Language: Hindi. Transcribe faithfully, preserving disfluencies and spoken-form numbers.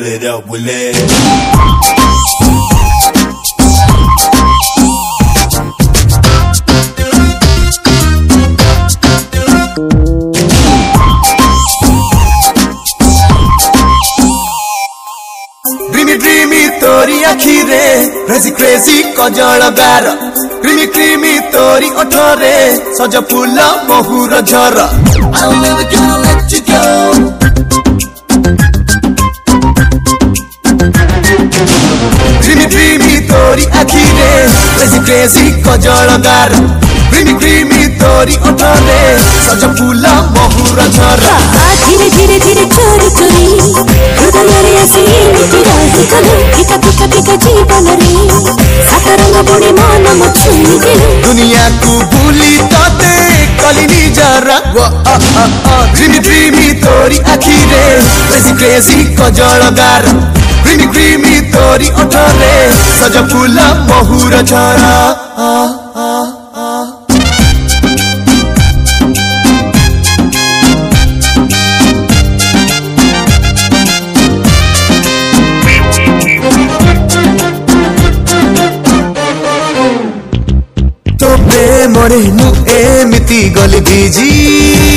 it up, will it? Dreamy dreamy tori akhire crazy crazy kajal gar creamy creamy tori othore saja phula mohura jhara I'm never gonna let you go Dreamy dreamy tori akhire crazy crazy kajal gar creamy creamy tori othore saja phula mohura jhara धीरे धीरे धीरे चोरी चोरी हृदय रे आसी मिटी रही कलु फिका फिका फिका जीवन रे सात रंग बुणी मन मछुई दे दुनिया को भूली तोते कलिनी जरा ड्रीमी ड्रीमी तोरी आखिरे क्रेजी क्रेजी कजल गार क्रीमी क्रीमी तोरी ओठरे सजा फूला बहुर झरा मोरे मु एमिति गली बीजी